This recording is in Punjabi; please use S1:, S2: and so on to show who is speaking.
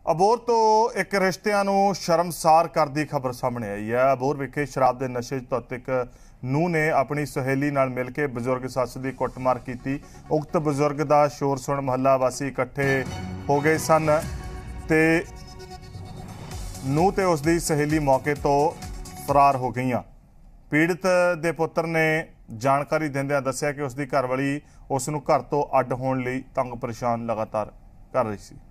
S1: ਅਬੋਹਰ ਤੋਂ ਇੱਕ ਰਿਸ਼ਤਿਆਂ ਨੂੰ ਸ਼ਰਮਸਾਰ ਕਰਦੀ ਖਬਰ ਸਾਹਮਣੇ ਆਈ ਹੈ। ਅਬੋਹਰ ਵਿਖੇ ਸ਼ਰਾਬ ਦੇ ਨਸ਼ੇ 'ਚ ਧੁੱਤ ਇੱਕ ਨੂੰਹ ਨੇ ਆਪਣੀ ਸਹੇਲੀ ਨਾਲ ਮਿਲ ਕੇ ਬਜ਼ੁਰਗ ਸੱਸ ਦੀ ਕੁੱਟਮਾਰ ਕੀਤੀ। ਉਕਤ ਬਜ਼ੁਰਗ ਦਾ ਸ਼ੋਰ ਸੁਣ ਮੁਹੱਲਾ ਵਾਸੀ ਇਕੱਠੇ ਹੋ ਗਏ ਸਨ ਤੇ ਨੂੰਹ ਤੇ ਉਸ ਦੀ ਸਹੇਲੀ ਮੌਕੇ ਤੋਂ ਫਰਾਰ ਹੋ ਗਈਆਂ। ਪੀੜਤ ਦੇ ਪੁੱਤਰ ਨੇ ਜਾਣਕਾਰੀ ਦਿੰਦਿਆਂ ਦੱਸਿਆ ਕਿ ਉਸ ਦੀ ਘਰਵਾਲੀ ਉਸ ਨੂੰ ਘਰ ਤੋਂ ਅੱਡ ਹੋਣ ਲਈ ਤੰਗ ਪਰੇਸ਼ਾਨ ਲਗਾਤਾਰ ਕਰ ਰਹੀ ਸੀ।